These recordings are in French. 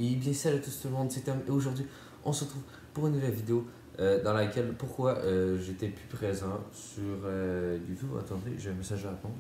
Et bien salut à tous tout le monde, c'est Tom et aujourd'hui on se retrouve pour une nouvelle vidéo dans laquelle pourquoi j'étais plus présent sur YouTube. Attendez, j'ai un message à répondre.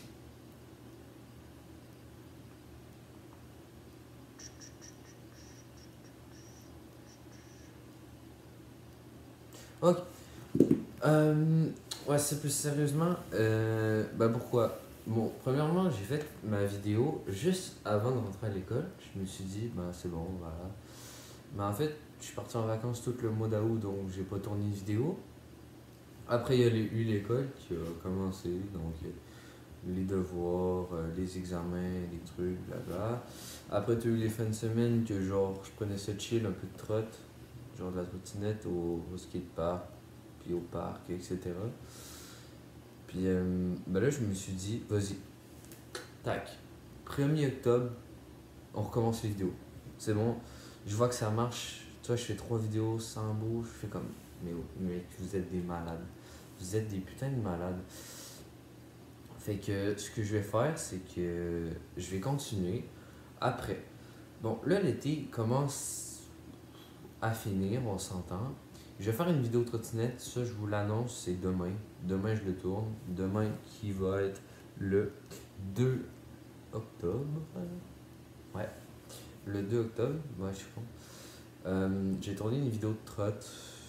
Ok, ouais, c'est plus sérieusement, pourquoi? Bon, premièrement, j'ai fait ma vidéo juste avant de rentrer à l'école. Je me suis dit, bah c'est bon, voilà. Mais en fait, je suis parti en vacances tout le mois d'août, donc j'ai pas tourné de vidéo. Après, il y a eu l'école qui a commencé, donc les devoirs, les examens, les trucs, blabla. Après, tu as eu les fins de semaine que genre, je prenais ça chill, un peu de trotte, genre de la trottinette au skatepark, puis au parc, etc. Puis là, je me suis dit, vas-y, tac, 1er octobre, on recommence les vidéos. C'est bon, je vois que ça marche. Tu vois, je fais 3 vidéos sans bouche, je fais comme, mais mec, vous êtes des malades. Vous êtes des putains de malades. Fait que ce que je vais faire, c'est que je vais continuer après. Bon, là, l'été commence à finir, on s'entend. Je vais faire une vidéo trottinette, ça, je vous l'annonce, c'est demain. Demain, je le tourne. Demain, qui va être le 2 octobre. Ouais, le 2 octobre, ouais, je suis con. J'ai tourné une vidéo de trotte.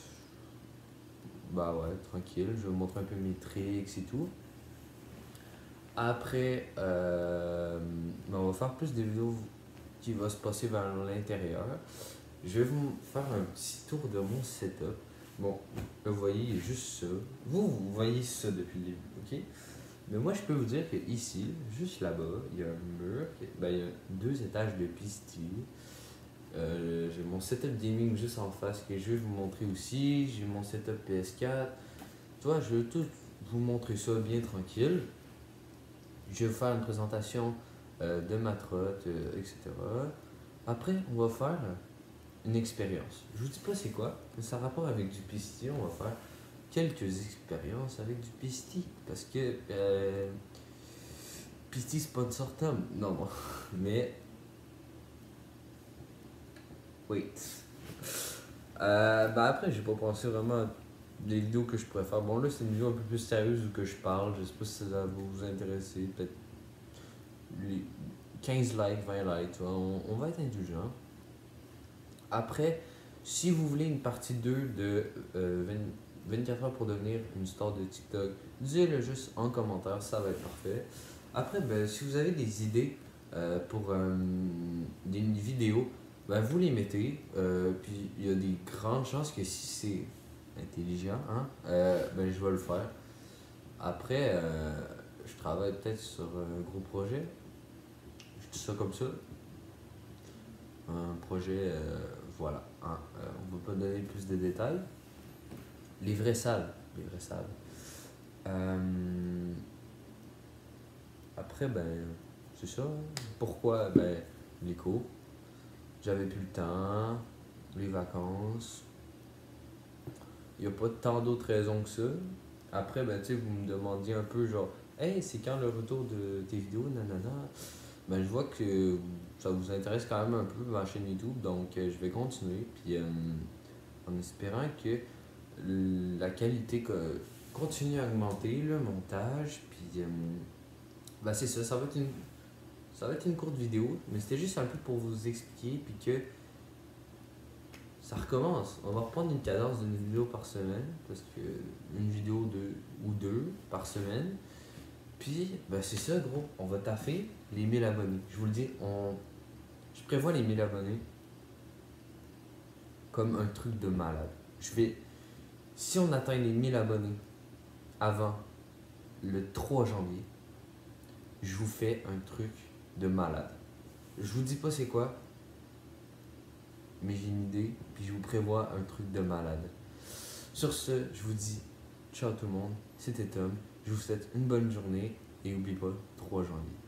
Bah ouais, tranquille, je vais vous montrer un peu mes tricks et tout. Après, on va faire plus des vidéos qui vont se passer vers l'intérieur. Je vais vous faire un petit tour de mon setup. Bon, là, vous voyez, il y a juste ça. Vous voyez ça depuis le début, ok? Mais moi, je peux vous dire que ici, juste là-bas, il y a un mur. Il y a 2 étages de pistil. J'ai mon setup gaming juste en face que je vais vous montrer aussi. J'ai mon setup PS4. Tu vois, je vais tout vous montrer ça bien tranquille. Je vais vous faire une présentation de ma trotte, etc. Après, on va faire une expérience. Je vous dis pas c'est quoi, mais ça a rapport avec du pistil. On va faire quelques expériences avec du pistil. Parce que pistil sponsor Tom. Non, mais wait. Après, j'ai pas pensé vraiment à des vidéos que je pourrais faire. Bon, là, c'est une vidéo un peu plus sérieuse où que je parle. Je sais pas si ça va vous intéresser. Peut-être les 15 likes, 20 likes, tu vois. On va être indulgent. Après, si vous voulez une partie 2 de 24 heures pour devenir une star de TikTok, dites-le juste en commentaire, ça va être parfait. Après, si vous avez des idées pour des vidéos, vous les mettez. Puis il y a des grandes chances que si c'est intelligent, hein, je vais le faire. Après, je travaille peut-être sur un gros projet. Je dis ça comme ça. Un projet, voilà. Hein, on ne va pas donner plus de détails. Les vraies salles. Les vraies salles. Après, c'est ça. Pourquoi? Les cours. J'avais plus le temps. Les vacances. Il n'y a pas tant d'autres raisons que ça. Après, tu sais, vous me demandiez un peu genre, hey, c'est quand le retour de tes vidéos, nanana. Je vois que ça vous intéresse quand même un peu ma chaîne YouTube, donc je vais continuer. Puis en espérant que la qualité continue à augmenter, le montage. Puis c'est ça, ça va être une courte vidéo, mais c'était juste un peu pour vous expliquer. Puis que ça recommence. On va reprendre une cadence d'une vidéo par semaine, parce que une vidéo ou deux par semaine. Puis, c'est ça, gros. On va taffer les 1000 abonnés. Je vous le dis, je prévois les 1000 abonnés comme un truc de malade. Si on atteint les 1000 abonnés avant le 3 janvier, je vous fais un truc de malade. Je vous dis pas c'est quoi, mais j'ai une idée, puis je vous prévois un truc de malade. Sur ce, je vous dis ciao tout le monde, c'était Tom. Je vous souhaite une bonne journée et n'oubliez pas, 3 janvier.